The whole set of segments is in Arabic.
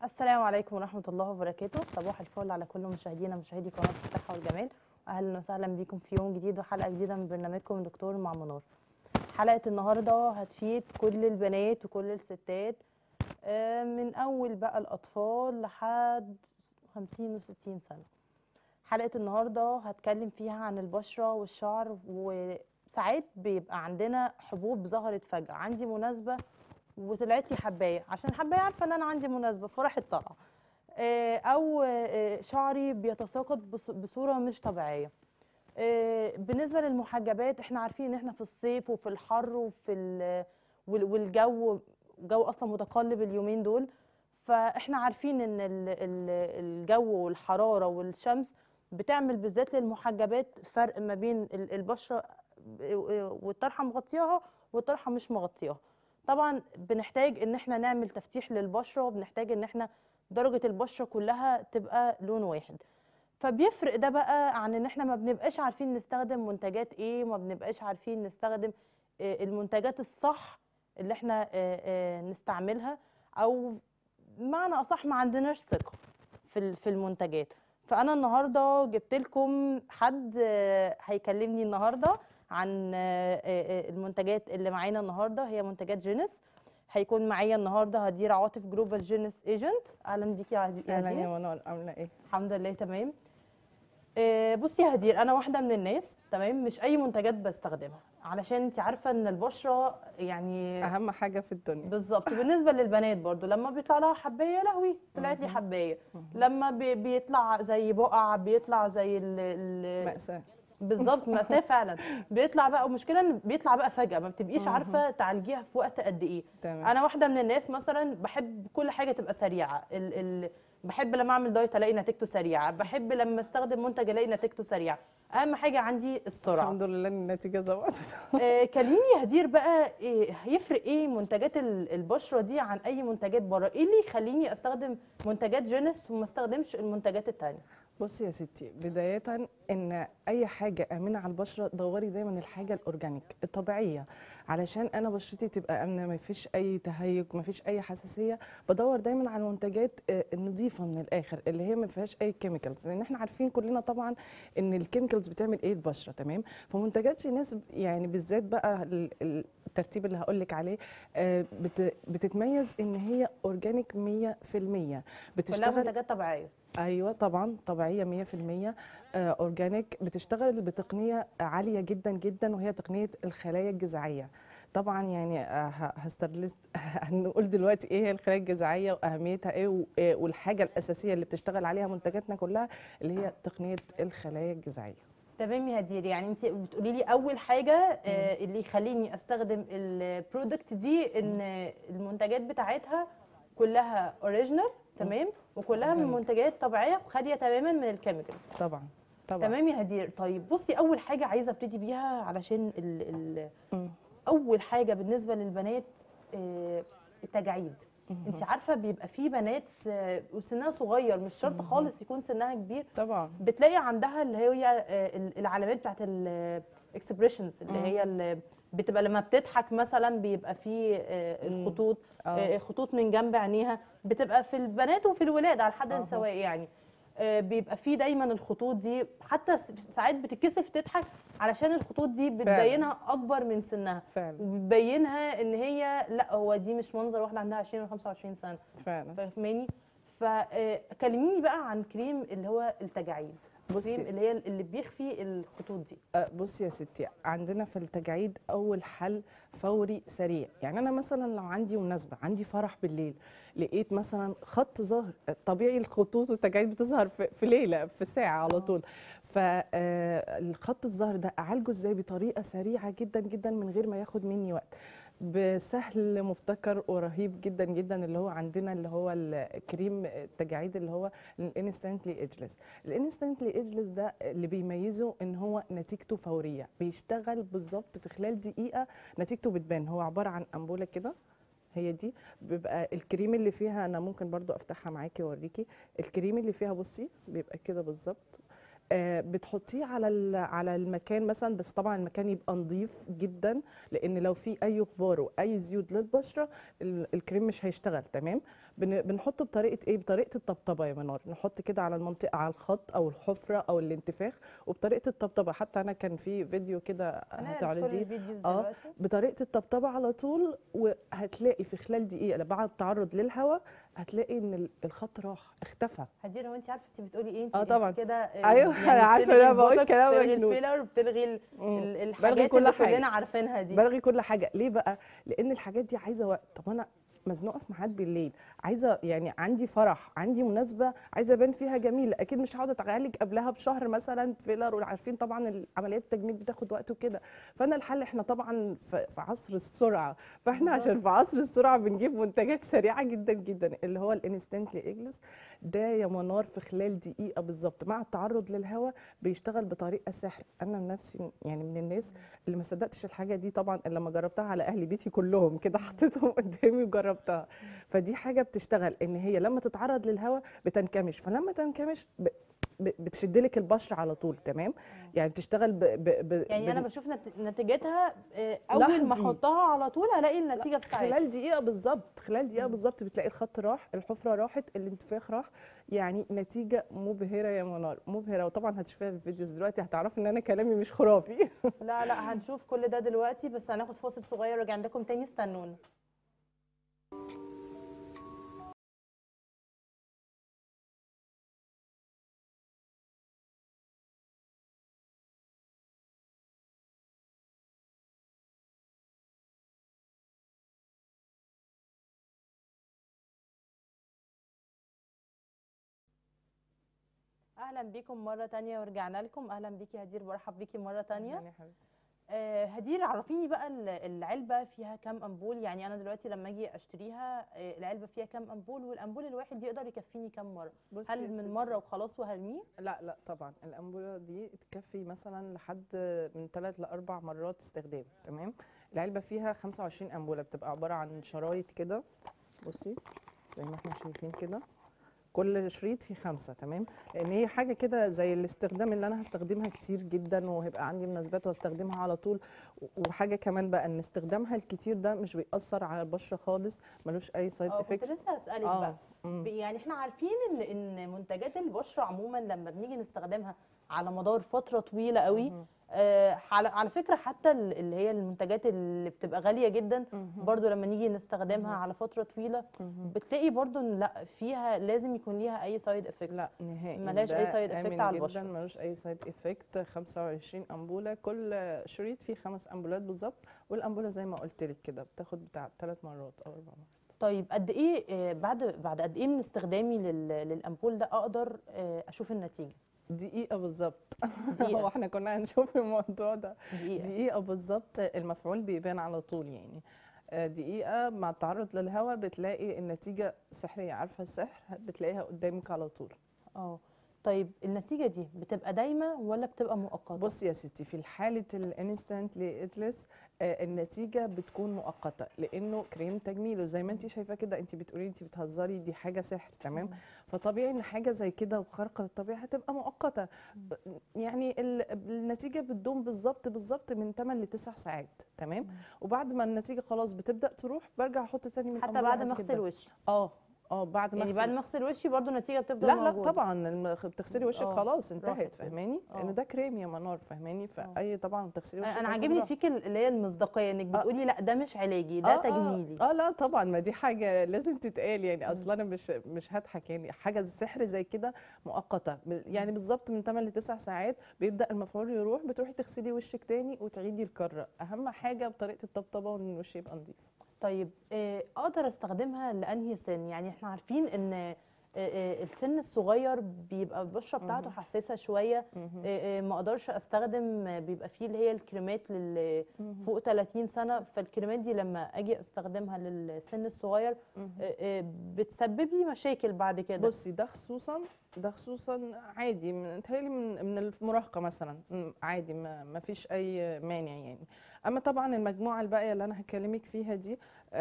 السلام عليكم ورحمة الله وبركاته. صباح الفل على كل مشاهدينا مشاهدي قناة الصحة والجمال، وأهلا وسهلا بيكم في يوم جديد وحلقة جديدة من برنامجكم دكتور مع منار. حلقة النهاردة هتفيد كل البنات وكل الستات، من أول بقى الأطفال لحد 50 و60 سنة. حلقة النهاردة هتكلم فيها عن البشرة والشعر، وساعات بيبقى عندنا حبوب ظهرت فجأة. عندي مناسبة وطلعت لي حبايه، عشان حبايه عارفه ان انا عندي مناسبه فراحت طالعه، او شعري بيتساقط بصوره مش طبيعيه. بالنسبه للمحجبات، احنا عارفين ان احنا في الصيف وفي الحر والجو اصلا متقلب اليومين دول. فاحنا عارفين ان الجو والحراره والشمس بتعمل بالذات للمحجبات فرق ما بين البشره والطرحه مغطياها والطرحه مش مغطياها. طبعا بنحتاج ان احنا نعمل تفتيح للبشره، وبنحتاج ان احنا درجه البشره كلها تبقى لون واحد. فبيفرق ده بقى عن ان احنا ما بنبقاش عارفين نستخدم منتجات ايه، وما بنبقاش عارفين نستخدم المنتجات الصح اللي احنا نستعملها، او بمعنى اصح ما عندناش ثقه في المنتجات. فانا النهارده جبت لكم حد هيكلمني النهارده عن المنتجات اللي معانا النهارده، هي منتجات جينيس. هيكون معايا النهارده هدير عاطف، جلوبال جينيس ايجنت. اهلا بيكي يا هدير. اهلا يا منال، عامله ايه؟ الحمد لله تمام. بصي يا هدير، انا واحده من الناس تمام مش اي منتجات بستخدمها، علشان انت عارفه ان البشره يعني اهم حاجه في الدنيا. بالظبط. بالنسبه للبنات برضو لما بيطلع لها حبايه، يا لهوي طلعت لي مهم. حبايه. مهم. لما بيطلع زي بقع، بيطلع زي مأساة. بالظبط مأساة فعلا. بيطلع بقى، ومشكلة ان بيطلع بقى فجأة، ما بتبقيش مهم. عارفة تعالجيها في وقت قد ايه. تمام. انا واحدة من الناس مثلا بحب كل حاجة تبقى سريعة. بحب لما اعمل دايت الاقي نتيجته سريعة، بحب لما استخدم منتج الاقي نتيجته سريعة. اهم حاجة عندي السرعة. الحمد لله ان النتيجه ظبطت. كلميني يا هدير بقى، هيفرق ايه منتجات البشرة دي عن اي منتجات بره؟ ايه اللي يخليني استخدم منتجات جينيس وما استخدمش المنتجات التانية؟ بصي يا ستي، بدايه ان اي حاجه امنه على البشره دوري دايما الحاجه الاورجانيك الطبيعيه، علشان انا بشرتي تبقى امنه، ما فيش اي تهيج، ما فيش اي حساسيه. بدور دايما على المنتجات النظيفه من الاخر، اللي هي ما فيهاش اي كيميكالز، لان احنا عارفين كلنا طبعا ان الكيميكالز بتعمل ايه البشره. تمام. فمنتجات الناس يعني بالذات بقى الترتيب اللي هقول لك عليه بتتميز ان هي اورجانيك 100%. كلها بتشتغل. منتجات طبيعية. ايوه طبعا طبيعيه 100%. اورجانيك. بتشتغل بتقنيه عاليه جدا جدا، وهي تقنيه الخلايا الجذعيه. طبعا يعني هنقول دلوقتي ايه هي الخلايا الجذعيه واهميتها ايه والحاجه الاساسيه اللي بتشتغل عليها منتجاتنا كلها، اللي هي تقنيه الخلايا الجذعيه. تمام يا هدير، يعني انت بتقولي لي اول حاجه اللي يخليني استخدم البرودكت دي ان المنتجات بتاعتها كلها اوريجينال، تمام، وكلها من اورجانيك. منتجات طبيعيه وخاليه تماما من الكيميكالز. طبعا طبعا. تمام يا هدير. طيب بصي، اول حاجه عايزه ابتدي بيها علشان مم. اول حاجه بالنسبه للبنات، التجاعيد. انت مهم. عارفه بيبقى في بنات وسنها صغير، مش شرط مهم. خالص يكون سنها كبير، طبعا. بتلاقي عندها اللي هي العلامات بتاعت الاكسبريشنز، اللي مم. هي اللي بتبقى لما بتضحك مثلا بيبقى في مم. الخطوط، اه. خطوط من جنب عينيها، بتبقى في البنات وفي الولاد على حد اهو. سواء يعني. بيبقى في دايما الخطوط دي، حتى ساعات بتتكسف تضحك علشان الخطوط دي فعلا بتبينها اكبر من سنها، فعلا وبتبينها ان هي لا، هو دي مش منظر واحده عندها 20 و 25 سنه. فعلا. فاهماني؟ فكلميني بقى عن كريم اللي هو التجاعيد، كريم بصي. اللي هي اللي بيخفي الخطوط دي. بصي يا ستي، عندنا في التجاعيد اول حل فوري سريع. يعني انا مثلا لو عندي مناسبه، عندي فرح بالليل، لقيت مثلا خط ظهر طبيعي، الخطوط والتجاعيد بتظهر في ليله، في ساعه على اه طول. فالخط الظهر ده اعالجه ازاي بطريقه سريعه جدا جدا من غير ما ياخد مني وقت، بسهل مبتكر ورهيب جدا جدا، اللي هو عندنا اللي هو الكريم التجاعيد اللي هو الانستنتلي ايدجلس. الانستنتلي ايدجلس ده اللي بيميزه ان هو نتيجته فوريه، بيشتغل بالظبط في خلال دقيقه، نتيجته بتبان. هو عباره عن انبوله كده، هي دي بيبقى الكريم اللي فيها. انا ممكن برضو افتحها معاكي واوريكي الكريم اللي فيها. بصي بيبقى كده بالظبط. بتحطيه على المكان مثلا، بس طبعا المكان يبقى نظيف جدا، لان لو في اي غبار واي زيوت للبشره الكريم مش هيشتغل. تمام. بنحطه بطريقه ايه؟ بطريقه الطبطبه يا منار. نحط كده على المنطقه، على الخط او الحفره او الانتفاخ، وبطريقه الطبطبه. حتى انا كان في فيديو كده هنعرض كل هتعرضيه. الفيديوز اه، دلوقتي. بطريقه الطبطبه على طول، وهتلاقي في خلال دقيقه بعد التعرض للهواء هتلاقي ان الخط راح اختفى. هدير، هو انت عارفه انت بتقولي ايه؟ اه انت طبعا. كده ايوه انا يعني عارفه ان بتلغي انا بقول البوتوكس، كلام بتلغي مجنون. الفيلر، بتلغي بلغي الحاجات كل اللي حاجه، كلنا عارفينها دي. بلغي كل حاجه. ليه بقى؟ لان الحاجات دي عايزه وقت. طب انا مزنوقه في ميعاد بالليل، عايزه يعني عندي فرح، عندي مناسبه، عايزه ابان فيها جميله، اكيد مش هقعد اتعالج قبلها بشهر مثلا فيلر. وعارفين طبعا عمليات التجميل بتاخد وقت وكده. فانا الحل، احنا طبعا في عصر السرعه، فاحنا بالظبط. عشان في عصر السرعه بنجيب منتجات سريعه جدا جدا، اللي هو الانستنتلي ايجلس ده يا منار في خلال دقيقه بالظبط مع التعرض للهواء بيشتغل بطريقه سحر. انا نفسي يعني من الناس اللي ما صدقتش الحاجه دي طبعا الا لما جربتها على اهل بيتي كلهم كده، حطيتهم قدامي وجربتها. فدي حاجه بتشتغل، ان هي لما تتعرض للهواء بتنكمش، فلما تنكمش بتشد لك البشره على طول. تمام، يعني بتشتغل يعني انا بشوف نتيجتها اول ما لحظي. احطها على طول هلاقي لا، النتيجه في ساعتها. خلال دقيقة بالظبط، خلال دقيقة مم. بالظبط بتلاقي الخط راح، الحفرة راحت، الانتفاخ راح. يعني نتيجة مبهرة يا منار، مبهرة. وطبعا هتشوفيها في الفيديوز دلوقتي، هتعرفي ان انا كلامي مش خرافي. لا لا، هنشوف كل ده دلوقتي، بس هناخد فاصل صغير وارجع لكم تاني، استنونا. اهلا بيكم مره تانية ورجعنا لكم. اهلا بيكي هدير، برحب بيكي مره تانية. يا حبيبتي. هدير، عرفيني بقى العلبه فيها كام امبول؟ يعني انا دلوقتي لما اجي اشتريها العلبه فيها كام امبول، والامبول الواحد يقدر يكفيني كام مره؟ بصي هل يا من مره ستي، وخلاص وهرميه؟ لا لا طبعا الأنبولة دي تكفي مثلا لحد من 3 ل4 مرات استخدام. تمام، العلبة فيها 25 أنبولة، بتبقى عبارة عن شرايط كده. بصي زي ما احنا شايفين كده، كل شريط فيه 5. تمام، لان هي حاجه كده زي الاستخدام اللي انا هستخدمها كتير جدا، وهيبقى عندي مناسبات واستخدمها على طول. وحاجه كمان بقى ان استخدامها الكتير ده مش بيأثر على البشره خالص، ملوش اي سايد اه، كنت افكت. لسه هسألك بقى. اه. امم. يعني احنا عارفين ان منتجات البشره عموما لما بنيجي نستخدمها على مدار فتره طويله قوي، على فكره حتى اللي هي المنتجات اللي بتبقى غاليه جدا، برضو لما نيجي نستخدمها على فتره طويله بتلاقي برضو ان لا فيها لازم يكون ليها اي سايد افكتس. لا نهائي، ملهاش اي ده سايد افكت امن على جدا، البشره. ملوش اي سايد افكت. 25 انبوله، كل شريط فيه 5 انبولات بالظبط. والانبوله زي ما قلت لك كده بتاخد بتاع 3 مرات او 4 مرات. طيب قد ايه بعد قد ايه من استخدامي للامبول ده اقدر اشوف النتيجه؟ دقيقة بالظبط. هو دقيقه. احنا كنا هنشوف الموضوع ده. دقيقه. دقيقة بالظبط، المفعول بيبان على طول يعني. دقيقة مع التعرض للهواء بتلاقي النتيجة سحرية. عارفة السحر؟ بتلاقيها قدامك على طول. اه. طيب النتيجة دي بتبقى دايمة ولا بتبقى مؤقتة؟ بصي يا ستي، في حالة الانستنت ليتلس النتيجة بتكون مؤقتة، لأنه كريم تجميل. وزي ما انت شايفة كده، انت بتقولي انت بتهزري، دي حاجة سحر. تمام، فطبيعي ان حاجة زي كده وخارقة للطبيعة هتبقى مؤقتة. يعني النتيجة بتدوم بالظبط بالظبط من 8 ل 9 ساعات. تمام، وبعد ما النتيجة خلاص بتبدأ تروح برجع احط تاني من حتى الأنبولة بعد عادي ما اغسل جدا. وشي؟ اه. اه بعد ما يعني بعد اغسل. ما اغسل وشي برضو النتيجة بتفضل لا لا موجودة؟ طبعا، بتغسلي وشك اه، خلاص راحت انتهت، كده. فاهماني؟ لانه اه. ده كريم يا منار، فاهماني؟ اه. فاي طبعا بتغسلي انا وشك هيكون عاجبني راح. فيك اللي هي المصداقية، انك اه بتقولي لا ده مش علاجي، ده اه اه تجميلي. لا طبعا، ما دي حاجه لازم تتقال يعني. مم. اصلا انا مش هضحك يعني. حاجه سحر زي كده مؤقته، يعني بالظبط من 8 ل 9 ساعات بيبدا المفعول يروح، بتروحي تغسلي وشك تاني وتعيدي الكره. اهم حاجه بطريقه الطبطبه وان الوش يبقى نظيف. طيب اقدر استخدمها لانهي سن؟ يعني احنا عارفين ان السن الصغير بيبقى البشره بتاعته مهم. حساسه شويه. مهم. ما اقدرش استخدم بيبقى فيه اللي هي الكريمات مهم. فوق 30 سنه، فالكريمات دي لما اجي استخدمها للسن الصغير مهم. بتسبب لي مشاكل بعد كده. بصي، ده خصوصا عادي، متهيألي من المراهقة مثلا، عادي، ما فيش أي مانع يعني. اما طبعا المجموعه الباقيه اللي انا هكلمك فيها دي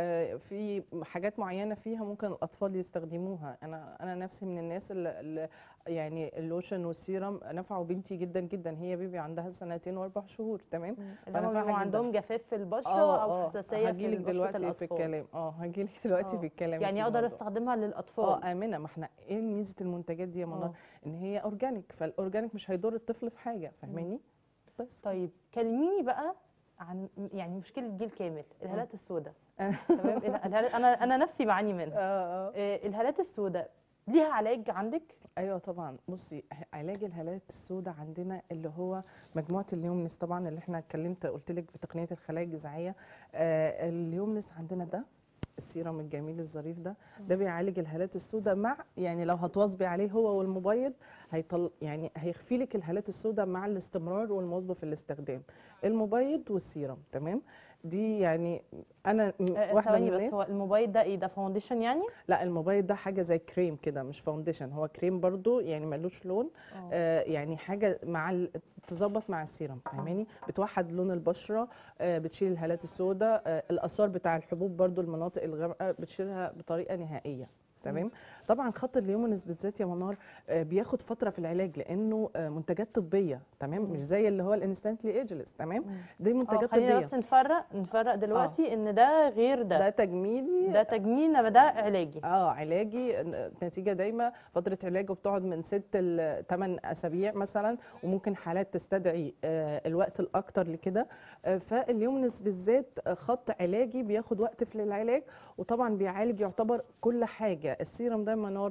في حاجات معينه فيها ممكن الاطفال يستخدموها. انا نفسي من الناس اللي يعني اللوشن والسيرم نفعوا بنتي جدا جدا، هي بيبي عندها سنتين و4 شهور، تمام. اللي هم بيبقوا فنفعها جدا. عندهم جفاف في البشره او حساسيه في هجيلك بشره دلوقتي في الاطفال. الكلام، هجيلك دلوقتي في الكلام في يعني اقدر الموضوع. استخدمها للاطفال. امنه، ما احنا ايه ميزه المنتجات دي يا منار؟ اه. ان هي اورجانيك، فالاورجانيك مش هيضر الطفل في حاجه، فاهماني؟ بس كده. طيب كلميني بقى عن يعني مشكله جيل كامل، الهالات السوداء. اه تمام. انا نفسي بعاني منها. اه الهالات السوداء ليها علاج عندك؟ ايوه طبعا. بصي، علاج الهالات السوداء عندنا اللي هو مجموعه اليومنس طبعا، اللي احنا قلت لك بتقنيه الخلايا الجذعيه. اليومنس عندنا ده السيرم الجميل الظريف ده بيعالج الهالات السوداء، مع يعني لو هتواظبي عليه هو والمبيض يعني هيخفي لك الهالات السوداء مع الاستمرار والمواظبه في الاستخدام، المبيض والسيرم، تمام. دي يعني انا واحده من ثواني بس، هو الناس. الموبايل ده ايه؟ ده فاونديشن يعني؟ لا، الموبايل ده حاجه زي كريم كده، مش فاونديشن، هو كريم برضو يعني ملوش لون. يعني حاجه تظبط مع السيرم، فاهماني؟ بتوحد لون البشره، بتشيل الهالات السوداء، الاثار بتاع الحبوب برضو، المناطق الغامقه بتشيلها بطريقه نهائيه، تمام. طبعا خط اليومنس بالذات يا منار بياخد فتره في العلاج، لانه منتجات طبيه، تمام، مش زي اللي هو الانستنتلي ايجلس، تمام. دي منتجات خلينا طبيه. بس نفرق دلوقتي ان ده غير ده. ده تجميلي، ده تجميل، انما ده علاجي. علاجي. نتيجه دايما فتره علاجه بتقعد من 6 ل 8 اسابيع مثلا، وممكن حالات تستدعي الوقت الاكتر لكده. فاليومنس بالذات خط علاجي بياخد وقت في العلاج، وطبعا بيعالج يعتبر كل حاجه. السيرم ده منار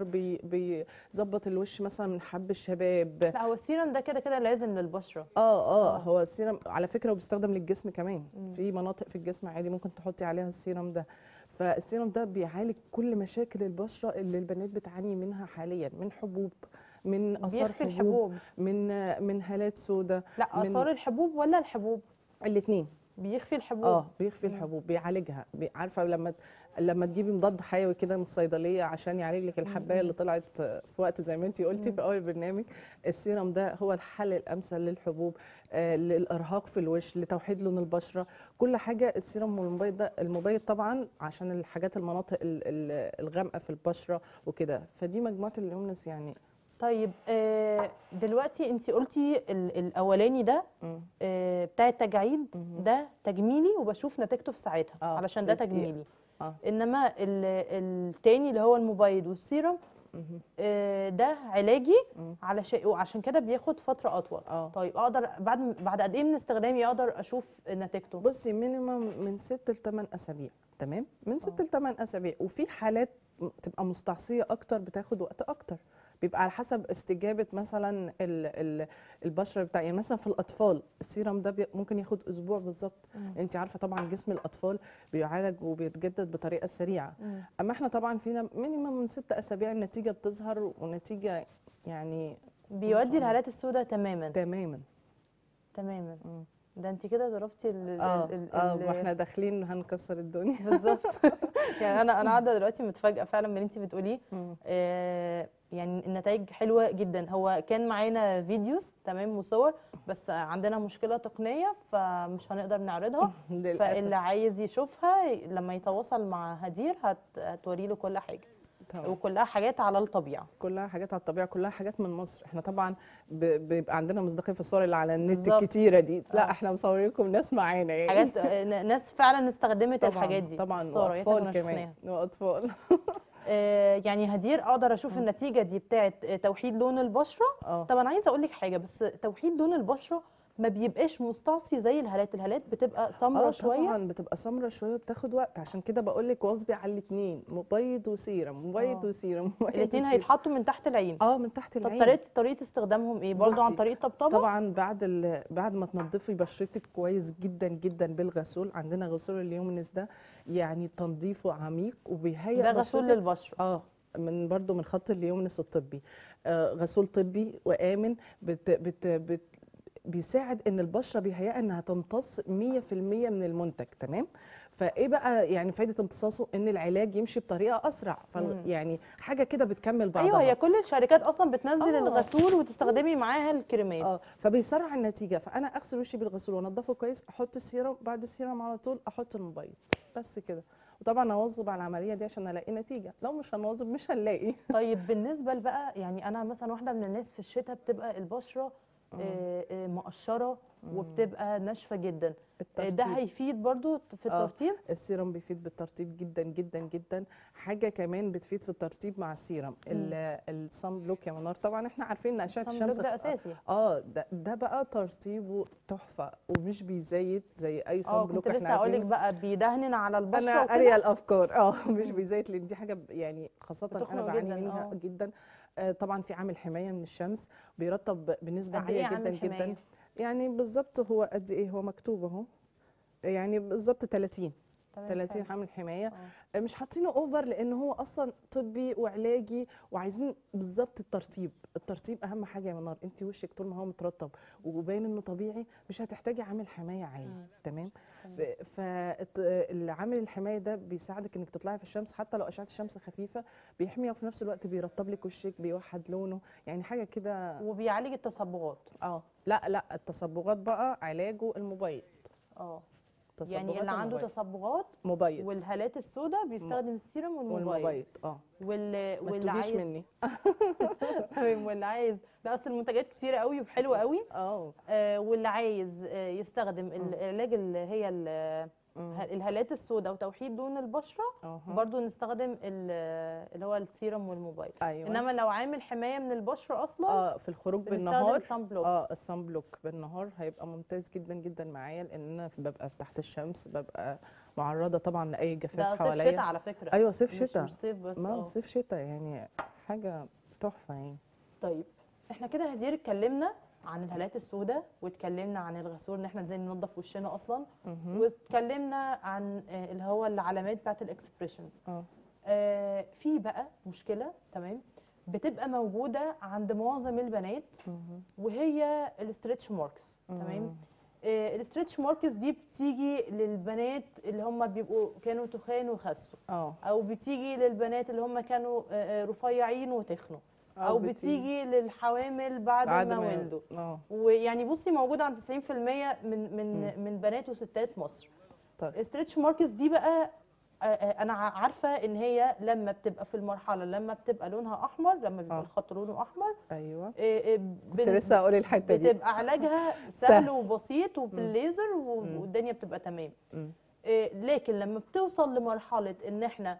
بيظبط الوش مثلا من حب الشباب. لا، هو السيرم ده كده كده لازم للبشره. هو السيرم على فكره وبيستخدم للجسم كمان. في مناطق في الجسم عادي ممكن تحطي عليها السيرم ده. فالسيرم ده بيعالج كل مشاكل البشره اللي البنات بتعاني منها حاليا، من حبوب، من اثار بيخفي حبوب، الحبوب؟ من هالات سوداء. لا، من اثار الحبوب ولا الحبوب؟ الاثنين. بيخفي الحبوب. بيخفي الحبوب، بيعالجها. عارفه لما تجيبي مضاد حيوي كده من الصيدليه عشان يعالج لك الحبايه اللي طلعت في وقت زي ما انت قلتي في اول برنامج، السيرم ده هو الحل الامثل للحبوب، للارهاق في الوش، لتوحيد لون البشره، كل حاجه. السيرم والمبيض ده، المبيض طبعا عشان الحاجات المناطق الغامقه في البشره وكده. فدي مجموعه اليومنس يعني. طيب دلوقتي انت قلتي الاولاني ده بتاع التجاعيد، ده تجميلي وبشوف نتيجته في ساعتها علشان ده تجميلي. انما التاني اللي هو المبيض والسيرم ده علاجي، عشان كده بياخد فتره اطول. طيب اقدر بعد قد ايه من استخدامي اقدر اشوف نتيجته؟ بصي، مينيمم من 6 ل 8 اسابيع، تمام، من 6 ل 8 اسابيع. وفي حالات تبقى مستعصيه اكتر بتاخد وقت اكتر، بيبقى على حسب استجابه مثلا البشره بتاع، يعني مثلا في الاطفال السيرم ده ممكن ياخد اسبوع بالظبط. انت عارفه طبعا جسم الاطفال بيعالج وبيتجدد بطريقه سريعه. اما احنا طبعا فينا مينيمم من 6 اسابيع النتيجه بتظهر، ونتيجه يعني بيودي الهالات السوداء تماما تماما تماما. ده انت كده ضربتي ما احنا داخلين هنكسر الدنيا بالظبط. يعني انا قاعده دلوقتي متفاجئه فعلا من اللي انت بتقوليه. يعني النتائج حلوه جدا. هو كان معانا فيديوز تمام وصور، بس عندنا مشكله تقنيه فمش هنقدر نعرضها. فاللي عايز يشوفها لما يتواصل مع هدير هتوري له كل حاجه. طبعا. وكلها حاجات على الطبيعه، كلها حاجات على الطبيعه، كلها حاجات من مصر. احنا طبعا بيبقى عندنا مصداقيه في الصور اللي على النت الكتيره دي. لا احنا مصورين لكم ناس معانا، يعني حاجات ناس فعلا استخدمت الحاجات دي طبعا، واطفال كمان، واطفال. يعني هدير اقدر اشوف النتيجه دي بتاعت توحيد لون البشره. طب انا عايزه اقول لك حاجه، بس توحيد لون البشره ما بيبقاش مستعصي زي الهالات بتبقى سمره شويه. طبعا بتبقى سمره شويه، بتاخد وقت. عشان كده بقول لك واظبي على الاثنين، مبيض وسيرم، مبيض وسيرم. الاثنين هيتحطوا من تحت العين. من تحت العين. طب طريقه استخدامهم ايه؟ برضو عن طريق طبطبه؟ طبعا بعد ما تنضفي بشرتك كويس جدا جدا بالغسول. عندنا غسول اليومنس ده يعني تنظيفه عميق وبيهيئ ده غسول للبشره. برضو من خط اليومنس الطبي. غسول طبي وآمن. بيساعد ان البشره بيهيئها انها تمتص 100% من المنتج، تمام. فايه بقى يعني فايده امتصاصه؟ ان العلاج يمشي بطريقه اسرع، مم. يعني حاجه كده بتكمل ايوه، هي بعضها. كل الشركات اصلا بتنزل اه الغسول وتستخدمي معاها الكريمات. فبيسرع النتيجه. فانا اغسل وشي بالغسول وانضفه كويس، احط السيرم، بعد السيرم على طول احط المبيض، بس كده. وطبعا اواظب على العمليه دي عشان الاقي نتيجه، لو مش هنواظب مش هنلاقي. طيب بالنسبه بقى، يعني انا مثلا واحده من الناس في الشتاء بتبقى البشره مقشره مم. وبتبقى ناشفه جدا. ده الترطيب. هيفيد برضو في اه الترطيب؟ السيرم بيفيد بالترطيب جدا جدا جدا. حاجه كمان بتفيد في الترطيب مع السيرم، مم. الصن بلوك يا منار. طبعا احنا عارفين ان اشعه الصن بلوك الشمس ده اساسي. ده بقى ترطيبه تحفه، ومش بيزيت زي اي صن اه، كنت بلوك احنا لسه هقولك عارفينه. بقى بيدهن على انا البشره قاريه وكده. الافكار مش مم. بيزيت، لان دي حاجه يعني خاصه انا بتخنق بعاني جدا، منها اه. جدا. طبعا في عامل حمايه من الشمس، بيرطب بنسبه قد عاليه ايه جدا عامل جدا. حمايه؟ يعني بالظبط هو قد ايه؟ هو مكتوب اهو، يعني بالظبط 30. تمام، 30 حلو. حامل حمايه. اه. مش حاطينه اوفر لان هو اصلا طبي وعلاجي، وعايزين بالظبط الترطيب. الترطيب اهم حاجه يا منار. انت وشك طول ما هو مترطب وباين انه طبيعي مش هتحتاجي عامل حمايه عالي، مم. تمام. تمام. فالعامل الحمايه ده بيساعدك انك تطلعي في الشمس حتى لو اشعه الشمس خفيفه، بيحمي وفي نفس الوقت بيرطب لك وشك، بيوحد لونه، يعني حاجه كده. وبيعالج التصبغات. لا لا، التصبغات بقى علاجه المبيض. اه، يعني اللي تصبغات عنده المبيض. تصبغات مبيض. والهالات السوداء م- بيستخدم السيروم والموبايل. والمبيض ما واللي تتوهيش عايز مني. تمام، واللي عايز، لا اصل المنتجات كتيره قوي وحلوه قوي. اه واللي عايز يستخدم أمم، العلاج اللي هي أمم، الهالات السوداء وتوحيد لون البشره، اها برضو نستخدم اللي هو السيروم والموبايل. ايوه. انما لو عامل حمايه من البشره اصلا في الخروج بنستخدم بالنهار. سان بلوك. الصن بلوك بالنهار هيبقى ممتاز جدا جدا معايا، لان انا ببقى تحت الشمس، ببقى معرضه طبعا لاي جفاف ده صيف شتاء حواليا. على فكره، ايوه صيف مش شتاء. صيف بس، ما اه. صيف شتاء يعني حاجه تحفه يعني. طيب، احنا كده هدير اتكلمنا عن الهالات السوداء، واتكلمنا عن الغسول ان احنا ازاي ننظف وشنا اصلا، اها واتكلمنا عن اللي هو العلامات بتاعت الاكسبريشنز. اه في بقى مشكله، تمام، بتبقى موجوده عند معظم البنات، اها وهي الاسترتش ماركس، تمام. أمم، الاسترتش ماركس دي بتيجي للبنات اللي هم بيبقوا كانوا تخان وخسوا، اه او بتيجي للبنات اللي هم كانوا رفيعين وتخنوا، او او بتيجي بتيجي للحوامل بعد بعد ما ما ولدوا. ويعني بصي موجوده عند 90% من أمم، من بنات وستات مصر. طيب الستريتش ماركس دي بقى انا عارفه ان هي لما بتبقى في المرحله، لما بتبقى لونها احمر، لما بيبقى اه الخط لونه احمر، ايوه كنت بن- لسه هقول الحته دي. بتبقى علاجها سهل سهل. وبسيط مم. وبالليزر مم. والدنيا بتبقى تمام. مم. لكن لما بتوصل لمرحله ان احنا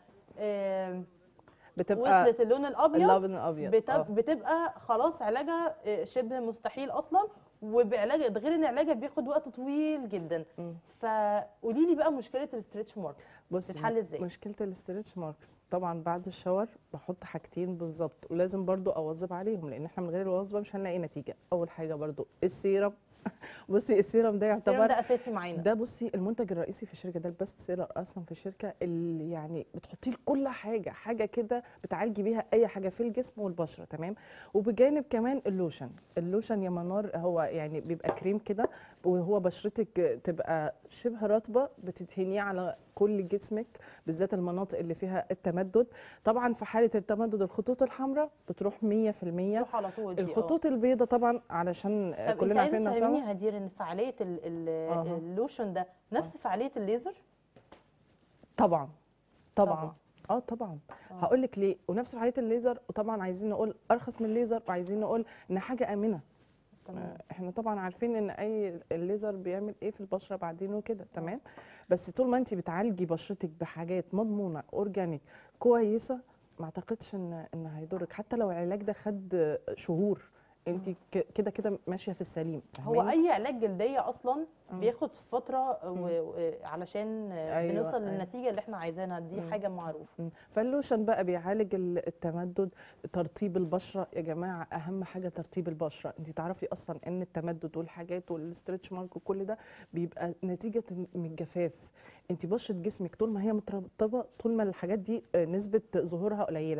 بتبقى وصلت اللون الابيض، اللبن الابيض بتبقى خلاص علاجها شبه مستحيل اصلا. وبعلاج ده غير ان علاجها بياخد وقت طويل جدا. مم. فقولي لي بقى مشكله الستريتش ماركس بصي تتحل ازاي؟ مشكله الاسترتش ماركس طبعا بعد الشاور بحط حاجتين بالظبط، ولازم برضو اواظب عليهم، لان احنا من غير الواظبه مش هنلاقي نتيجه. اول حاجه برضو السيرم. بصي السيرم ده السيروم يعتبر، ده اساسي معانا. ده بصي المنتج الرئيسي في الشركه، ده البست سيلر اصلا في الشركه، اللي يعني بتحطيه لكل حاجه، حاجه كده بتعالجي بيها اي حاجه في الجسم والبشره، تمام. وبجانب كمان اللوشن. اللوشن يا منار هو يعني بيبقى كريم كده، وهو بشرتك تبقى شبه رطبه، بتدهنيه على كل جسمك، بالذات المناطق اللي فيها التمدد. طبعا في حاله التمدد الخطوط الحمراء بتروح 100%. تروح على طول دي، اه. الخطوط البيضاء طبعا علشان طب انت كلنا عايزه عارفين انها تفهميني صعبه. يا هدير ان فعاليه اها اللوشن ده اه نفس فعاليه الليزر؟ طبعا طبعا طبعا. طبعا. اه، هقول لك ليه، ونفس فعاليه الليزر، وطبعا عايزين نقول ارخص من الليزر، وعايزين نقول ان حاجه امنه. تمام. احنا طبعا عارفين ان اي الليزر بيعمل ايه في البشره بعدين وكده، اه، تمام. بس طول ما انت بتعالجي بشرتك بحاجات مضمونه اورجانيك كويسه، ما اعتقدش ان هيضرك، حتى لو العلاج ده خد شهور، انت كده كده ماشيه في السليم، هو فاهماني. اي علاج جلديه اصلا مم. بياخد فتره مم. علشان ايوه بنوصل ايوه. للنتيجه اللي احنا عايزينها، دي مم. حاجه معروفه. فاللوشن بقى بيعالج التمدد، ترطيب البشره يا جماعه، اهم حاجه ترطيب البشره. انت تعرفي اصلا ان التمدد والحاجات والستريتش مارك وكل ده بيبقى نتيجه من الجفاف. انت بشره جسمك طول ما هي مترطبه، طول ما الحاجات دي نسبه ظهورها قليله.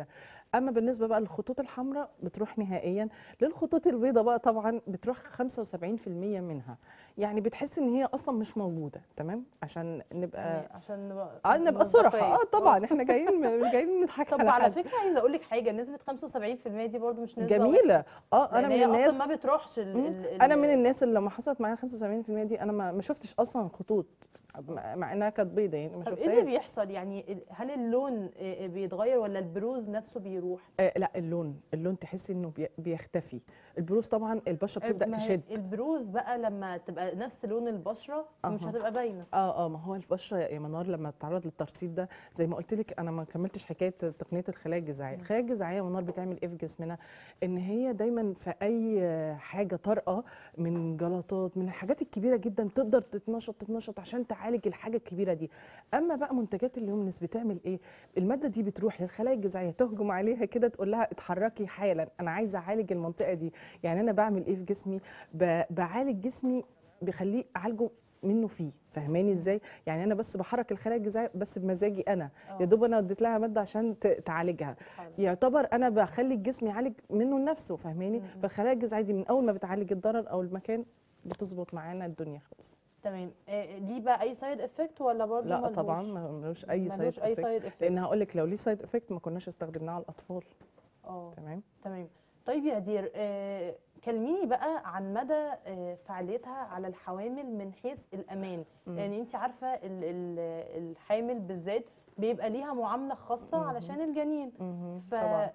اما بالنسبه بقى للخطوط الحمراء بتروح نهائيا. للخطوط البيضاء بقى طبعا بتروح 75% منها، يعني بتحس ان هي اصلا مش موجوده. تمام، عشان يعني نبقى عشان نبقى نبقى صراحه. مصداقيه. طبعا احنا جايين مش جايين نضحك طب على على حد. فكره عايزه اقول لك حاجه، نسبه 75% دي برضو مش نسبه وحشه، جميله. انا لان من هي اصلا ما الناس. بتروحش انا من الناس اللي لما حصلت معايا 75% دي انا ما شفتش اصلا خطوط، مع انها كانت بيضه يعني ما طب ايه اللي شفتهاش. بيحصل يعني؟ هل اللون بيتغير ولا البروز نفسه بيروح؟ لا، اللون تحسي انه بيختفي. البروز طبعا البشره بتبدا ما هي تشد. البروز بقى لما تبقى نفس لون البشره مش اها. هتبقى باينه. ما هو البشره يا منار لما بتتعرض للترطيب ده، زي ما قلت لك انا ما كملتش حكايه تقنيه الخلايا الجذعيه. الخلايا الجذعيه يا منار بتعمل ايه في جسمنا؟ ان هي دايما في اي حاجه طارئه من جلطات، من الحاجات الكبيره جدا تقدر تتنشط عشان تعالج الحاجه الكبيره دي. اما بقى منتجات اليومنس بتعمل ايه؟ الماده دي بتروح للخلايا الجذعيه تهجم عليها كده، تقول لها اتحركي حالا، انا عايزه اعالج المنطقه دي. يعني انا بعمل ايه في جسمي؟ بعالج جسمي، بخليه اعالجه منه فيه. فاهماني ازاي؟ يعني انا بس بحرك الخلايا الجذعيه بس بمزاجي انا، يا دوب انا اديت لها ماده عشان تعالجها. تتحرك. يعتبر انا بخلي الجسم يعالج منه لنفسه. فاهماني؟ م. فالخلايا الجذعيه دي من اول ما بتعالج الضرر او المكان بتظبط معانا الدنيا خالص. تمام. ليه بقى اي سايد افكت ولا برضو لا طبعا ملهوش؟ ملوش اي سايد ملوش اي افكت، سايد افكت. لان هقول لك لو ليه سايد افكت ما كناش استخدمناه على الاطفال. اه تمام. تمام. طيب يا هدير، كلميني بقى عن مدى فعاليتها على الحوامل من حيث الامان، لان انت عارفه الحامل بالذات بيبقى ليها معامله خاصه علشان الجنين. ف طبعا.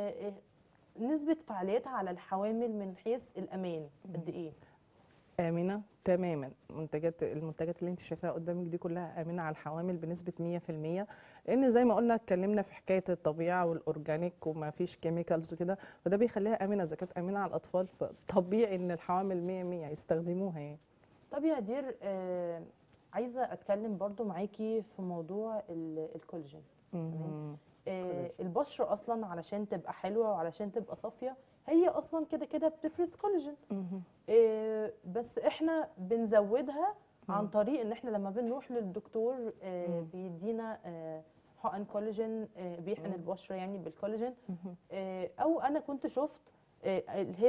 نسبه فعاليتها على الحوامل من حيث الامان قد ايه؟ آمنة تماما. المنتجات اللي انت شايفاها قدامك دي كلها آمنة على الحوامل بنسبة 100%، لأن زي ما قلنا اتكلمنا في حكاية الطبيعة والأورجانيك وما فيش كيميكالز وكده، فده بيخليها آمنة. إذا كانت آمنة على الأطفال فطبيعي إن الحوامل 100 يستخدموها يعني. طب يا هدير، عايزه اتكلم برضو معاكي في موضوع الكولاجين. تمام. كولاجين. البشره اصلا علشان تبقى حلوه وعلشان تبقى صافيه هي اصلا كده كده بتفرز كولاجين. بس احنا بنزودها عن طريق ان احنا لما بنروح للدكتور بيدينا حقن كولاجين، بيحقن البشره يعني بالكولاجين. او انا كنت شفت اللي هي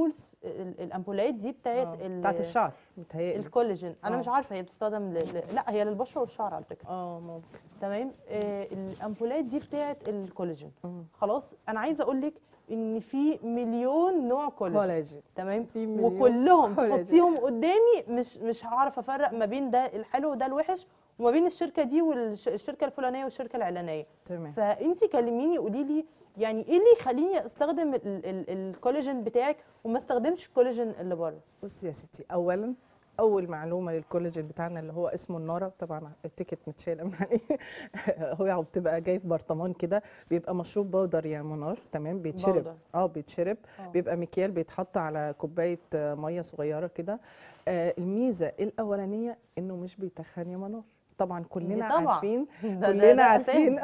الامبولات دي بتاعت الشعر متهيألي. الكولاجين. انا مش عارفه هي بتستخدم لا هي للبشره والشعر على فكره. ممكن. تمام. الامبولات دي بتاعت الكولاجين. خلاص انا عايزه اقول لك ان في مليون نوع كولاجين. تمام. وكلهم تحطيهم قدامي مش هعرف افرق ما بين ده الحلو وده الوحش، وما بين الشركه دي والشركه الفلانيه والشركه العلانيه. تمام. فانت كلميني قولي لي يعني ايه اللي يخليني استخدم الكولاجين بتاعك وما استخدمش الكولاجين اللي بره؟ بصي يا ستي، اولا اول معلومه للكولاجين بتاعنا اللي هو اسمه النارا، طبعا التيكت متشاله من عليه هو بتبقى جاي في برطمان كده، بيبقى مشروب بودر يا منار. تمام. بيتشرب. بيتشرب. بيبقى مكيال بيتحط على كوبايه ميه صغيره كده. الميزه الاولانيه انه مش بيتخن يا منار. طبعا كلنا عارفين كلنا عارفين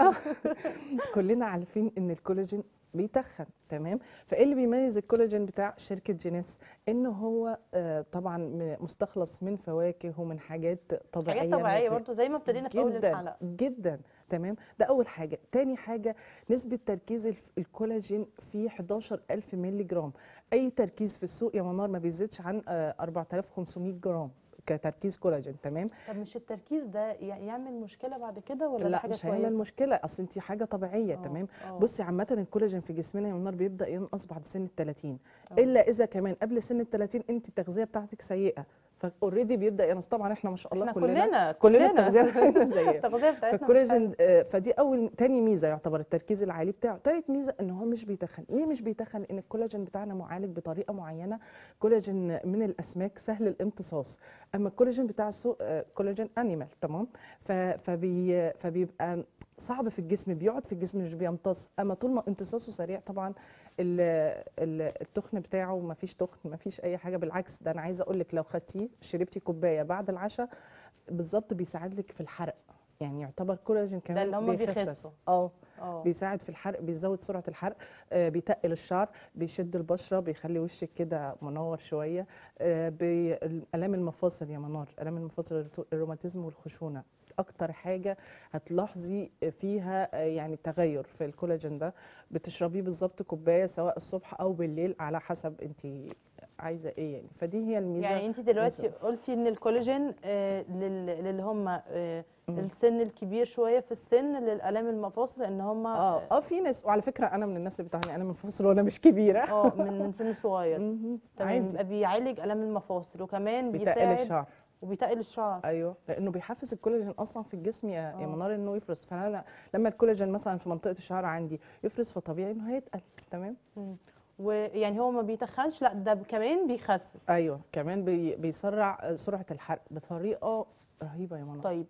كلنا عارفين ان الكولاجين بيتخن. تمام. فايه اللي بيميز الكولاجين بتاع شركه جينيس؟ ان هو طبعا مستخلص من فواكه ومن حاجات طبيعيه. حاجات طبيعيه برضو زي ما ابتدينا في اول الحلقه. جدا. تمام. ده اول حاجه. تاني حاجه، نسبه تركيز الكولاجين في 11000 مللي جرام. اي تركيز في السوق يا منار ما بيزيدش عن 4500 جرام كتركيز كولاجين. تمام. طب مش التركيز ده يعمل مشكله بعد كده ولا ده لا حاجه مش كويسه؟ هيعمل مشكله، اصل انت حاجه طبيعيه. تمام. بصي عامه الكولاجين في جسمنا يا منار بيبدا ينقص بعد سن ال 30، الا اذا كمان قبل سن ال 30 انت التغذيه بتاعتك سيئه، فاوريدي بيبدا ينقص. طبعا احنا ما شاء الله كلنا التغذيه بتاعتنا سيئه. التغذيه بتاعتنا فالكولاجين فدي تاني ميزه يعتبر التركيز العالي بتاعه. تالت ميزه ان هو مش بيتخن. ليه مش بيتخن؟ ان الكولاجين بتاعنا معالج بطريقه معينه. كولاجين من الاسماك سهل الامتصاص، اما الكولاجين بتاع السوق كولاجين انيمال. تمام. فبيبقى صعب في الجسم، بيقعد في الجسم مش بيمتص. اما طول ما امتصاصه سريع طبعا التخن بتاعه ما فيش تخن، ما فيش اي حاجه. بالعكس ده انا عايزه اقول لك لو خدتيه شربتي كوبايه بعد العشاء بالظبط بيساعد لك في الحرق. يعني يعتبر كولاجين كمان ده اللي هم بيخسس. بيساعد في الحرق، بيزود سرعه الحرق، بيتقل الشعر، بيشد البشره، بيخلي وشك كده منور شويه. الام المفاصل يا منار، الام المفاصل، الروماتيزم والخشونه اكتر حاجه هتلاحظي فيها يعني تغير في الكولاجين ده. بتشربيه بالظبط كوبايه سواء الصبح او بالليل على حسب انت عايزه ايه يعني. فدي هي الميزه. يعني انت دلوقتي ميزه. قلتي ان الكولاجين للي هم مم. السن الكبير شويه في السن، للالام المفاصل، لان هم في ناس، وعلى فكره انا من الناس اللي بتعني انا منفصل وانا مش كبيره. من سن صغير. مهم. تمام، عادي. يبقى بيعالج الام المفاصل وكمان بيتقل بيساعد الشعر. وبيتقل الشعر. ايوه، لانه بيحفز الكولاجين اصلا في الجسم يا اه منار انه يفرز. فانا لما الكولاجين مثلا في منطقه الشعر عندي يفرز، فطبيعي انه هيتقل. تمام. مم. ويعني هو ما بيتخنش، لا ده كمان بيخسس. ايوه، كمان بيسرع سرعه الحرق بطريقه رهيبه يا منار. طيب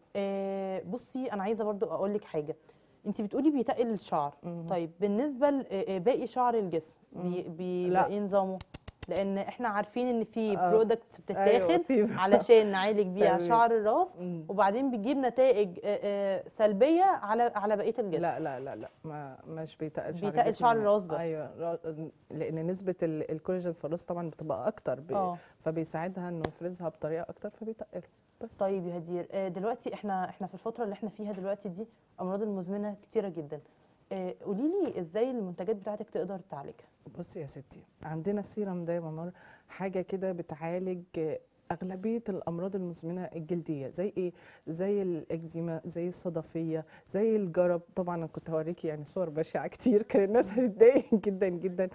بصي انا عايزه برضو اقول لك حاجه. انت بتقولي بيتقل الشعر، مهم. طيب بالنسبه لباقي شعر الجسم بيبقى لا. ايه نظامه؟ لان احنا عارفين ان في اه. برودكت ايوه بتتاخد في. علشان نعالج بيها تمام. شعر الراس، مم. وبعدين بتجيب نتائج سلبيه على بقيه الجسم. لا لا لا لا، مش بيتقل شعر بيتقل الجسم شعر نهائي. الراس بس. ايوه، لان نسبه الكولاجين في الراس طبعا بتبقى اكتر اه فبيساعدها انه يفرزها بطريقه اكتر فبيتقل. بس كده. طيب يا هدير، دلوقتي احنا في الفتره اللي احنا فيها دلوقتي دي امراض المزمنه كتيره جدا. قولي لي ازاي المنتجات بتاعتك تقدر تعالجها؟ بصي يا ستي، عندنا السيرم ده يا منار حاجه كده بتعالج أغلبية الأمراض المزمنة الجلدية. زي إيه؟ زي الإكزيما، زي الصدفية، زي الجرب. طبعا أنا كنت هوريكي يعني صور بشعة كتير كان الناس هتتضايق جدا جدا.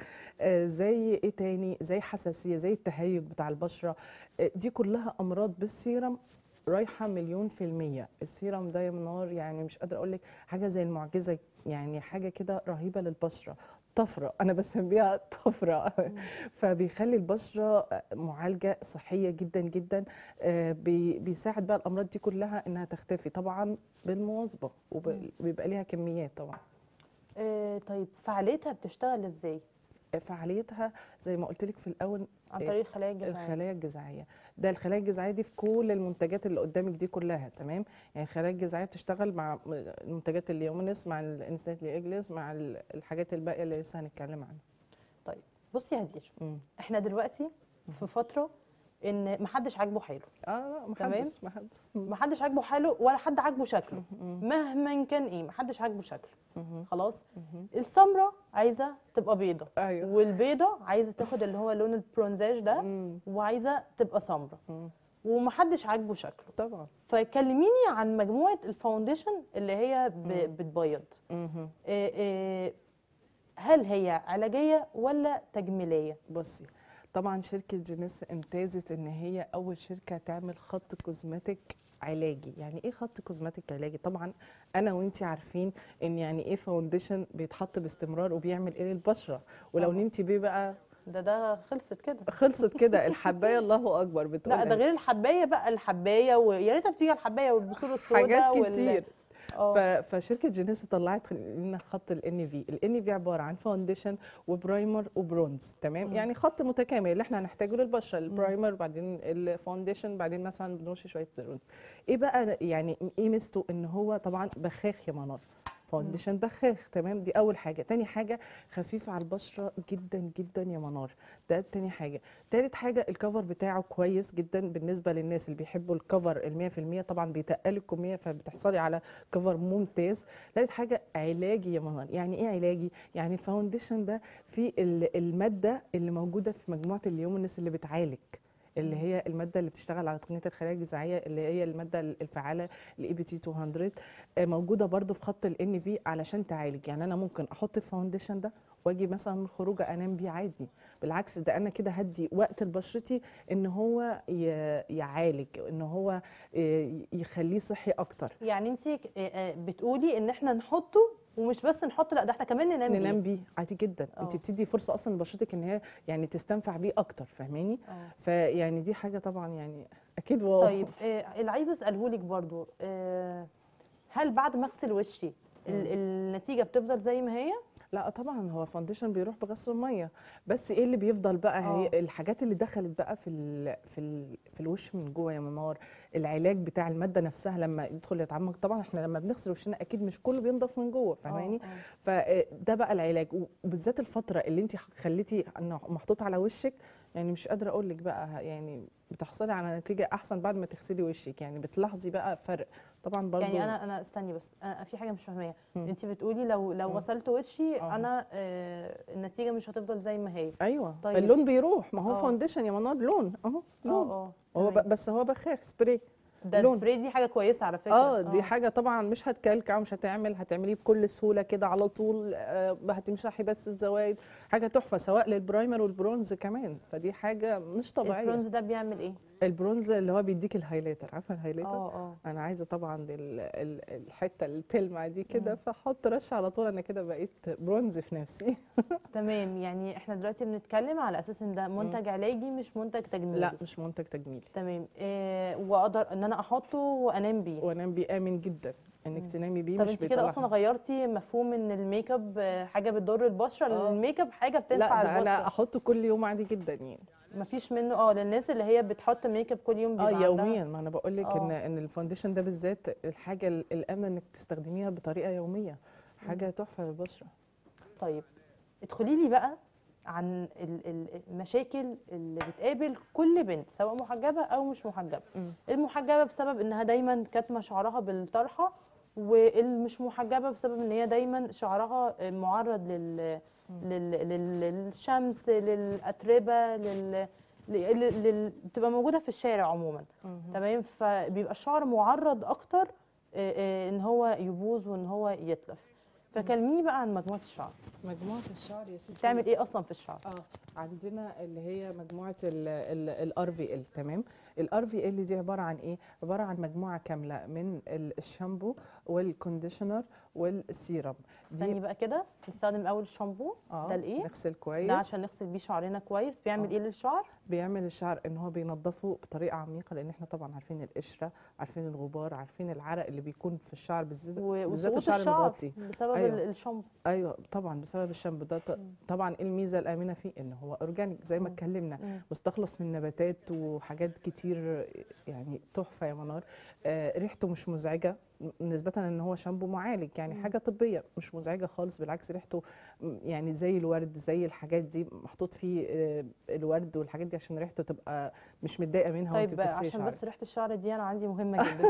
زي إيه تاني؟ زي حساسية، زي التهيج بتاع البشرة. دي كلها أمراض بالسيرم رايحة 100%. السيرم ده يا منار يعني مش قادرة أقولك، حاجة زي المعجزة يعني، حاجة كده رهيبة للبشرة. طفرة، أنا بسميها طفرة. فبيخلي البشرة معالجة صحية جدا جدا. بيساعد بقى الأمراض دي كلها إنها تختفي طبعا بالمواظبة، مم. وبيبقى ليها كميات طبعا. طيب فعاليتها بتشتغل ازاي؟ فعاليتها زي ما قلت لك في الأول، عن آه، طريق الخلايا الجذعيه. الخلايا الجذعيه. ده الخلايا الجذعيه دي في كل المنتجات اللي قدامك دي كلها. تمام. يعني الخلايا الجذعيه بتشتغل مع منتجات اليومنس، مع الانستنتلي اجلس، مع الحاجات الباقيه اللي لسه هنتكلم عنها. طيب بصي يا هدير، مم. احنا دلوقتي في فتره ان محدش عاجبه حاله. اه، تمام، محدش. محدش عاجبه حاله ولا حد عاجبه شكله. مم. مهما كان ايه محدش عاجبه شكله. مم. خلاص. مم. السمراء عايزه تبقى بيضه، ايوه. والبيضه عايزه تاخد اللي هو لون البرونزاج ده، مم. وعايزه تبقى سمراء، مم. ومحدش عاجبه شكله. طبعا. فكلميني عن مجموعه الفاونديشن اللي هي مم. بتبيض. مم. إيه إيه، هل هي علاجيه ولا تجميليه؟ بصي، طبعا شركة جينيس امتازت ان هي اول شركة تعمل خط كوزماتيك علاجي. يعني ايه خط كوزماتيك علاجي؟ طبعا انا وانتي عارفين ان يعني ايه فاونديشن بيتحط باستمرار وبيعمل ايه للبشرة. ولو طبعا نمتي بيه بقى ده خلصت كده. خلصت كده الحباية الله اكبر لا بتقول ده ايه. غير الحبايه بقى، الحبايه ويا ريتها بتيجي الحبايه والبثور حاجات السوداء كتير. اه فشركه جينيس طلعت لنا خط الان في. الان في عباره عن فاونديشن وبرايمر وبرونز. تمام. مم. يعني خط متكامل اللي احنا هنحتاجه للبشره، مم. البرايمر بعدين الفاونديشن بعدين مثلا بنرش شويه برونز. ايه بقى يعني ايه ميزته؟ ان هو طبعا بخاخ يا منار. مم. فاونديشن بخاخ. تمام. دي اول حاجه. تاني حاجه خفيف على البشره جدا جدا يا منار. ده تاني حاجه. تالت حاجه الكفر بتاعه كويس جدا بالنسبه للناس اللي بيحبوا الكفر ال 100%. طبعا بيتقل الكميه فبتحصلي على كفر ممتاز. تالت حاجه علاجي يا منار. يعني ايه علاجي؟ يعني الفاونديشن ده فيه الماده اللي موجوده في مجموعه اليومنس اللي بتعالج، اللي مم. هي الماده اللي بتشتغل على تقنيه الخلايا الجذعيه، اللي هي الماده الفعاله الاي بي تي 200. موجوده برضو في خط الان في علشان تعالج. يعني انا ممكن احط الفاونديشن ده واجي مثلا من الخروجه انام بيه عادي. بالعكس، ده انا كده هدي وقت لبشرتي ان هو يعالج، ان هو يخليه صحي اكتر. يعني انت بتقولي ان احنا نحطه، ومش بس نحطه، لا ده احنا كمان ننام بيه. ننام بيه عادي جدا. انت اه بتدي فرصه اصلا لبشرتك ان هي يعني تستنفع بيه اكتر. فاهماني؟ اه فيعني دي حاجه طبعا يعني اكيد واو. طيب اللي عايزه اساله لك برضو، هل بعد ما اغسل وشي النتيجه بتفضل زي ما هي؟ لا طبعا، هو فاونديشن بيروح بغسل الميه. بس ايه اللي بيفضل بقى؟ هي اه الحاجات اللي دخلت بقى في الوش من جوه يا منار. العلاج بتاع الماده نفسها لما يدخل يتعمق. طبعا احنا لما بنغسل وشنا اكيد مش كله بينضف من جوه. اه فاهماني؟ اه فده بقى العلاج. وبالذات الفتره اللي انت خليتي انه محطوط على وشك، يعني مش قادره اقول لك بقى، يعني بتحصلي على نتيجه احسن بعد ما تغسلي وشك. يعني بتلاحظي بقى فرق طبعا برضو. يعني انا استني بس، أنا في حاجه مش فاهماها. مم. انت بتقولي لو مم. غسلت وشي اه انا النتيجه مش هتفضل زي ما هي. ايوه طيب. اللون بيروح، ما هو اه فاونديشن يا منار لون اهو لون. اه هو تمام. بس هو بخاخ سبراي ده لون. السبراي دي حاجه كويسه على فكره. دي حاجه طبعا مش هتكلكع ومش هتعمليه بكل سهوله كده على طول، هتمسحي بس الزوايد. حاجه تحفه سواء للبرايمر والبرونز كمان، فدي حاجه مش طبيعيه. البرونز ده بيعمل ايه؟ البرونز اللي هو بيديك الهايلايتر، عارفه اه الهايلايتر؟ اه انا عايزه طبعا الحته اللي بتلمع دي كده، مم. فاحط رش على طول، انا كده بقيت برونز في نفسي. تمام. يعني احنا دلوقتي بنتكلم على اساس ان ده مم. منتج علاجي مش منتج لا تجميلي. مش منتج تجميلي. تمام. واقدر ان انا احطه وانام بيه. وانام بيه امن جدا انك مم. تنامي بيه، طب مش انت كده بيطلع اصلا حاجه. غيرتي مفهوم ان الميك اب حاجه بتضر البشره، لان اه الميك اب حاجه لا بتنفع ده انا البشره. احطه كل يوم عادي جدا يعني. مفيش منه للناس اللي هي بتحط ميك اب كل يوم بيبقى عندها. يوميا، ما انا بقول لك ان اه. الفاونديشن ده بالذات الحاجه الامنه انك تستخدميها بطريقه يوميه، مم. حاجه تحفه للبشره. طيب، ادخلي لي بقى عن المشاكل اللي بتقابل كل بنت سواء محجبه او مش محجبه. مم. المحجبه بسبب انها دايما كاتمه شعرها بالطرحه، والمش محجبه بسبب ان هي دايما شعرها معرض مم. للشمس، للاتربه، بتبقى موجوده في الشارع عموما. مم. تمام. فبيبقى الشعر معرض اكتر ان هو يبوظ وان هو يتلف. مم. فكلميني بقى عن مجموعه الشعر. مجموعه الشعر يا ستي. بتعمل ايه اصلا في الشعر؟ عندنا اللي هي مجموعه الار في ال، تمام. الار في ال دي عباره عن ايه؟ عباره عن مجموعه كامله من الشامبو والكونديشنر والسيرم. استني دي بقى كده، نستخدم اول الشامبو. ده لايه؟ نغسل ده كويس. عشان نغسل بيه شعرنا كويس. بيعمل اه ايه للشعر؟ بيعمل الشعر ان هو بينضفه بطريقه عميقه، لان احنا طبعا عارفين القشره، عارفين الغبار، عارفين العرق اللي بيكون في الشعر، بالذات وسقوط الشعر الشعر المتغطي. بسبب ايوه الشامبو. ايوه طبعا بسبب الشامبو ده. مم. طبعا إيه الميزه الامنه فيه؟ ان هو اورجانيك زي ما مم. اتكلمنا، مم. مستخلص من نباتات وحاجات كتير، يعني تحفه يا منار. ريحته مش مزعجه نسبة ان هو شامبو معالج، يعني مم. حاجة طبية مش مزعجة خالص، بالعكس ريحته يعني زي الورد، زي الحاجات دي محطوط فيه الورد والحاجات دي عشان ريحته تبقى مش متضايقة منها وانت طيب بتغسلي عشان بس شعرك. ريحه الشعر دي انا عندي مهمه جدا.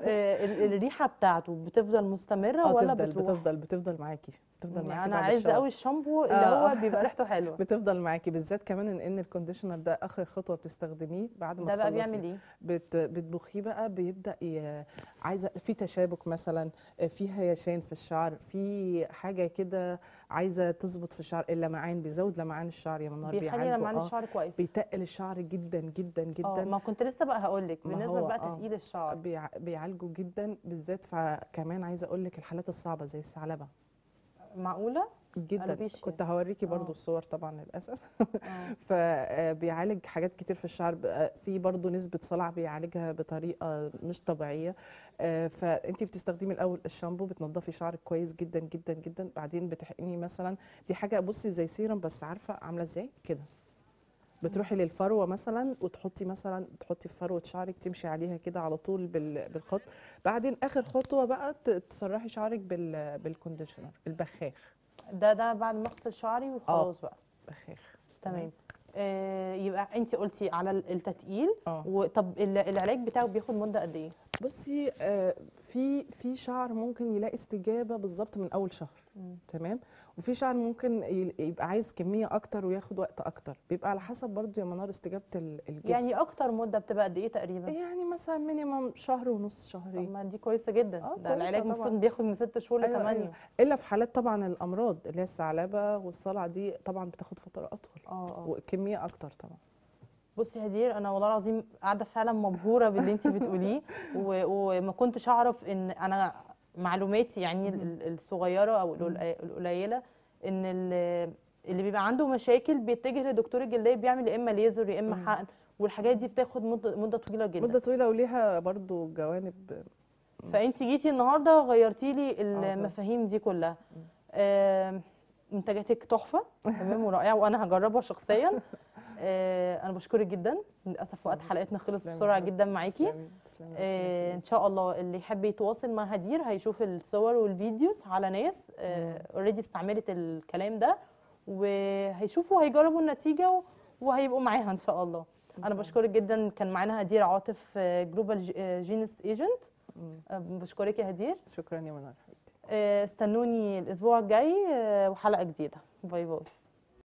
الريحه بتاعته بتفضل مستمره ولا تفضل بتروح؟ بتفضل معاكي، بتفضل يعني معاكي انا بعد عايزه الشاور. قوي الشامبو اللي اه هو بيبقى ريحته حلوه. بتفضل معاكي، بالذات كمان ان الكونديشنر ده اخر خطوه بتستخدميه بعد ما ده بقى بيعمل تخلصي. ايه؟ بتبخيه بقى، بيبدا عايزه في تشابك مثلا، في هيشان في الشعر، في حاجه كده عايزه تظبط في الشعر، اللمعان بيزود لمعان الشعر يا منار، بيخلي بيعالجه. لمعان الشعر كويس. بيتقل الشعر جدا جدا جدا. ما كنت لسه بقى هقول لك ما بالنسبه هو بقى تتقيل الشعر. بيعالجه جدا بالذات، فكمان عايزه اقول لك الحالات الصعبه زي الثعلبه معقوله؟ جدا. الوبيشيا. كنت هوريكي برضو اه الصور طبعا للاسف. اه فبيعالج حاجات كتير في الشعر، في برضو نسبة صلع بيعالجها بطريقة مش طبيعية. فانتي بتستخدمي الاول الشامبو، بتنضفي شعرك كويس جدا جدا جدا، بعدين بتحقني مثلا، دي حاجة بصي زي سيرم بس عارفة عاملة ازاي كده، بتروحي للفروة مثلا وتحطي مثلا تحطي في فروة شعرك، تمشي عليها كده على طول بالخط. بعدين اخر خطوة بقى تسرحي شعرك بالكونديشنر البخاخ. ده بعد ما اغسل شعري اه وخلاص بقى. بخاخ تمام. تمام. يبقى انت قلتي على التتقيل. اه وطب العلاج بتاعه بياخد مده قد ايه؟ بصي في شعر ممكن يلاقي استجابه بالظبط من اول شهر، مم. تمام. وفي شعر ممكن يبقى عايز كميه اكتر وياخد وقت اكتر، بيبقى على حسب برضو يا منار استجابه الجسم. يعني اكتر مده بتبقى قد ايه تقريبا؟ يعني مثلا مينيمم شهر ونص، طب شهرين. ما دي كويسه جدا. ده كويسه العلاج طبعا. المفروض بياخد من 6 شهور ل ايوه ايوه 8. الا في حالات طبعا الامراض اللي هي الثعلبه والصلع دي طبعا بتاخد فتره اطول اه وكميه اكتر طبعا. بصي يا هدير، انا والله العظيم قاعده فعلا مبهوره باللي انت بتقوليه. وما كنتش اعرف ان انا معلوماتي يعني مهم. الصغيره او مهم. القليله ان اللي بيبقى عنده مشاكل بيتجه لدكتور الجلديه، بيعمل يا اما ليزر يا اما مهم. حقن. والحاجات دي بتاخد مده طويله جدا. مده طويله وليها برضو جوانب مش. فانت جيتي النهارده غيرتي لي طبعا. المفاهيم دي كلها. مم. منتجاتك تحفه تمام ورائعه، وانا هجربها شخصيا. انا بشكرك جدا. للاسف وقت تسلمي حلقتنا خلص تسلمي يا بسرعه حبيبتي، جدا معاكي. تسلمي ربنا ان يخليكي. شاء الله اللي يحب يتواصل مع هدير هيشوف الصور والفيديوز على ناس اوريدي استعملت الكلام ده، وهيشوفوا هيجربوا النتيجه وهيبقوا معاها ان شاء الله. إن انا شاء الله. بشكرك جدا. كان معانا هدير عاطف، جلوبال جينس ايجنت. بشكرك يا هدير. شكرا يا منى حبيبتي. استنوني الاسبوع الجاي وحلقه جديده. باي باي.